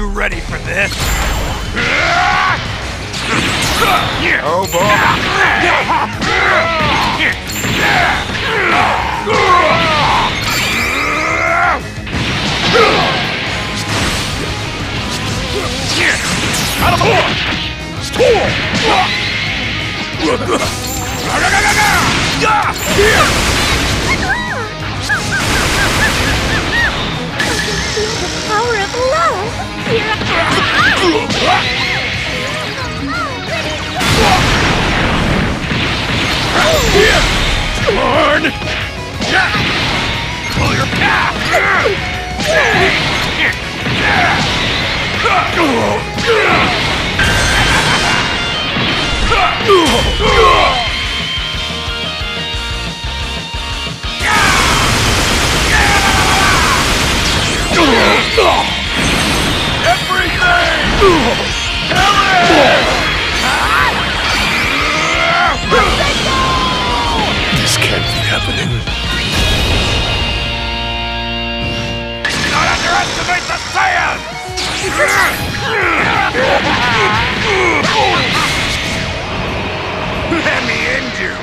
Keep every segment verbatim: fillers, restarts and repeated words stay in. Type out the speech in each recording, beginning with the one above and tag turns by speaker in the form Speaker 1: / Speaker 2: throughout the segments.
Speaker 1: you ready for this?
Speaker 2: Oh boy!
Speaker 1: Out of the way!
Speaker 3: The power of love! Here I
Speaker 1: Turn! Pull your path!
Speaker 2: This can't be happening.
Speaker 1: Do not underestimate the Saiyans! Let me end you!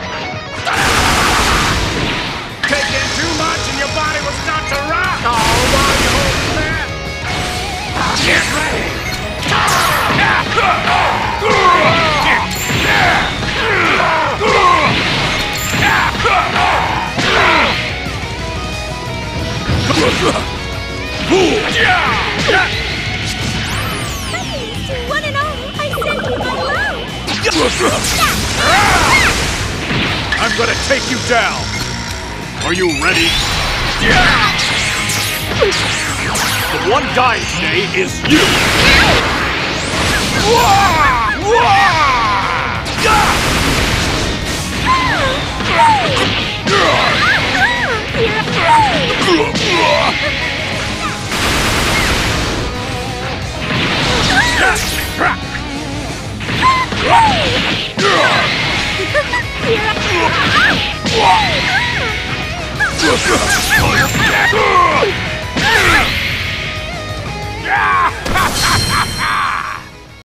Speaker 1: Taking too much and your body will start to rock! Oh, while you hold that! Get ready!
Speaker 3: Greetings to one and all! I send you my love!
Speaker 1: I'm gonna take you down! Are you ready? The one dying today is you!
Speaker 3: Here I